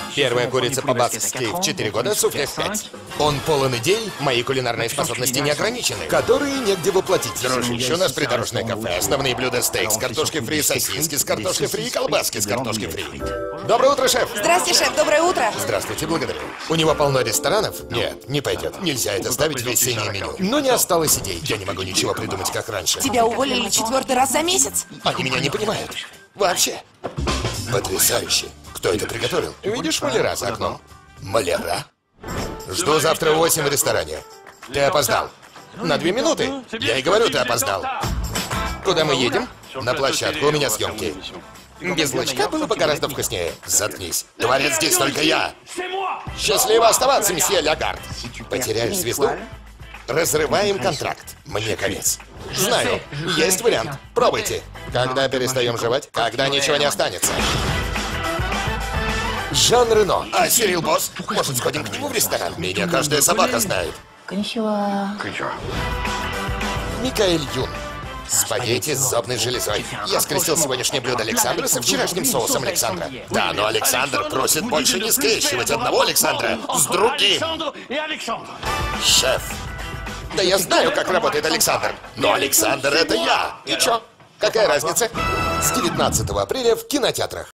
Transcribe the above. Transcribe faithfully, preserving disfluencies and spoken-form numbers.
Первая курица по-баскски в четыре года, суфле в пять. Он полон идей, мои кулинарные способности не ограничены, которые негде воплотить. Дружище, у нас придорожное кафе. Основные блюда: стейк с картошкой фри, сосиски с картошкой фри и колбаски с картошкой фри. Доброе утро, шеф! Здрасте, шеф, доброе утро! Здравствуйте, благодарю. У него полно ресторанов? Нет, не пойдет. Нельзя это ставить в весеннее меню. Но не осталось идей. Я не могу ничего придумать, как раньше. Тебя уволили четвертый раз за месяц? Они меня не понимают. Вообще. Потрясающе. Кто это приготовил? Видишь маляра за окном? Маляра? Жду завтра в восемь в ресторане. Ты опоздал. На две минуты. Я и говорю, ты опоздал. Куда мы едем? На площадку, у меня съемки. Без лучка было бы гораздо вкуснее. Заткнись. Творец здесь только я. Счастливо оставаться, месье Лягард. Потеряешь звезду? Разрываем контракт. Мне конец. Знаю, есть вариант. Пробуйте. Когда перестаем жевать? Когда ничего не останется. Жан Рено. А Сирил Босс? Может, сходим к нему в ресторан? Меня каждая собака знает. Микаэль Юн. Спагетти с зубной железой. Я скрестил сегодняшнее блюдо Александра со вчерашним соусом Александра. Да, но Александр просит больше не скрещивать одного Александра с другим. Шеф. Да я знаю, как работает Александр. Но Александр — это я. И чё? Какая разница? С девятнадцатого апреля в кинотеатрах.